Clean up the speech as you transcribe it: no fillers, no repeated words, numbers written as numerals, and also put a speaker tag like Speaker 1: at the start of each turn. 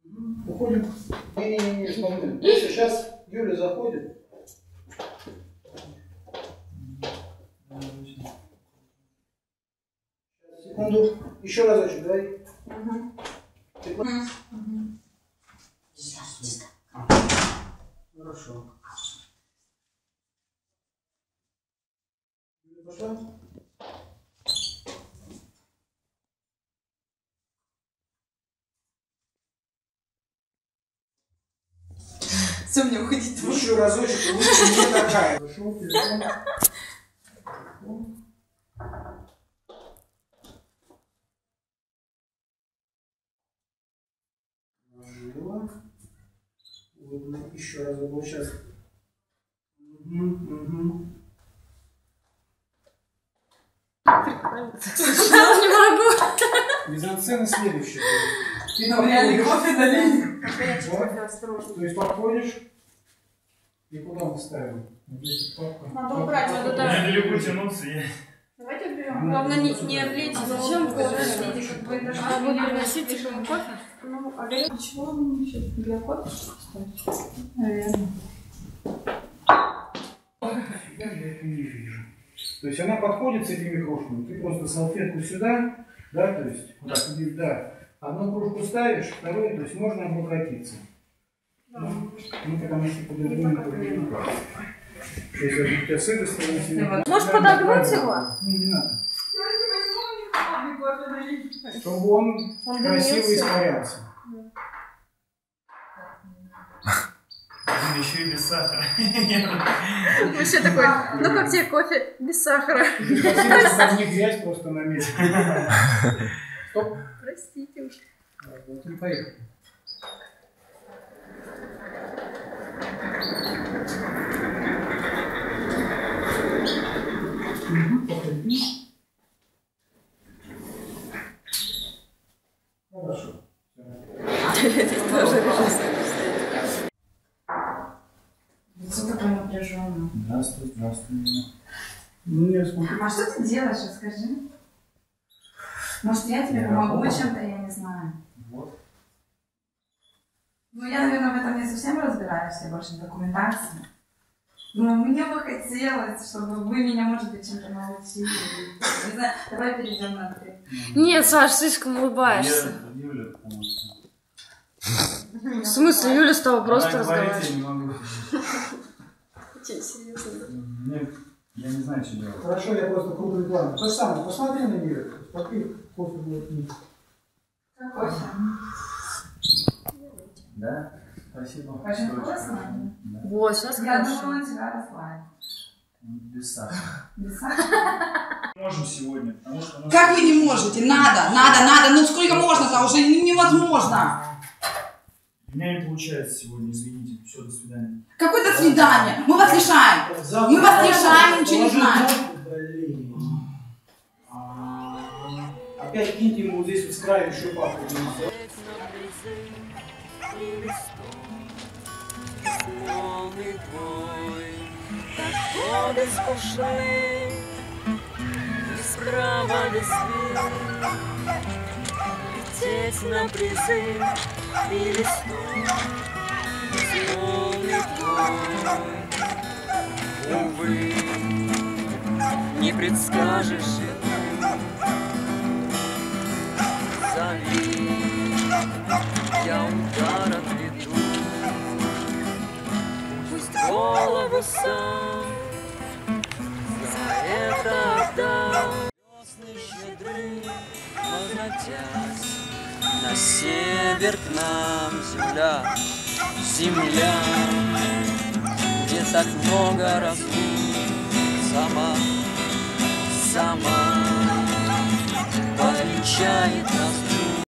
Speaker 1: Уходим. Не, смотри. Если сейчас Юля заходит. Секунду. Еще разочек, давай. Хорошо. Пошла?
Speaker 2: Все, мне уходить.
Speaker 1: Еще разочек, лучше не такая. Пошел, телефон. Ложила. Вот, еще раз, вот сейчас.
Speaker 2: Не могу.
Speaker 1: Мизансцена следующая. Ты
Speaker 2: Реально кофе налили.
Speaker 1: То есть подходишь, и куда мы ставим? Здесь папка.
Speaker 2: Надо убрать, надо даже.
Speaker 3: Недалеко тянуться.
Speaker 2: Давайте уберем. Главное не облить. Зачем кофе? Как бы даже приносить ему кофе? Ну, а для чего мы еще для кофе ставить? Наверное.
Speaker 1: Я это не вижу. То есть она подходит с этими кружками. Ты просто салфетку сюда, да, то есть, вот так, да. Одну кружку ставишь, вторую, то есть можно облокотиться. Да. Ну, потому что по-другому. Если у тебя с этой стороны...
Speaker 2: Может подогнуть его?
Speaker 1: Не надо. Чтобы он красиво испарялся.
Speaker 3: Еще и без сахара.
Speaker 2: Вообще такой, ну как тебе кофе без сахара?
Speaker 1: Спасибо, что не грязь просто на месте. Стоп.
Speaker 2: Простите уж.
Speaker 1: Вот и поехали. Хорошо.
Speaker 2: Лицо такое напряженное.
Speaker 1: Здравствуй, здравствуй. Ну, я смотрю.
Speaker 2: А что ты делаешь, расскажи? Может, я тебе помогу чем-то, я не знаю.
Speaker 1: Вот.
Speaker 2: Ну, я, наверное, в этом не совсем разбираюсь, я больше в документации. Но мне бы хотелось, чтобы вы меня, может быть, чем-то научили. Не знаю, давай перейдем на ты.
Speaker 4: Нет, Саш, слишком улыбаешься.
Speaker 3: Юля полностью.
Speaker 4: В смысле, Юля с тобой просто разговаривает.
Speaker 3: Я не могу.
Speaker 4: Очень серьезно.
Speaker 3: Нет, я не знаю, что делать.
Speaker 1: Хорошо, я просто крупный план. То же самое, посмотри на нее. Попей, кофе будет вниз.
Speaker 2: Кофе.
Speaker 3: Да? Спасибо.
Speaker 2: Очень вкусно?
Speaker 3: Да.
Speaker 4: Вот, сейчас
Speaker 2: Я
Speaker 4: хорошо.
Speaker 2: думаю, тебя расслабит.
Speaker 3: Без сахара.
Speaker 2: Без сахара?
Speaker 3: Можем сегодня, потому что...
Speaker 5: Как вы не можете? Надо, ну сколько можно-то? Уже невозможно.
Speaker 3: У меня не получается сегодня, извините. Все, до свидания.
Speaker 5: Какое-то свидание. Мы вас лишаем. Мы вас лишаем, ничего не знаем.
Speaker 1: Блин. Опять киньте ему вот здесь вот с краю еще папку.
Speaker 6: Годы скучны, без права, без света, лететь на призыв и листок, безмолвный твой. Увы, не предскажешь, зови, я удар отведу. Голову сам за это отдам. Весны щедры, возвратясь на север к нам, земля, земля, где так много разлук, сама повенчает нас.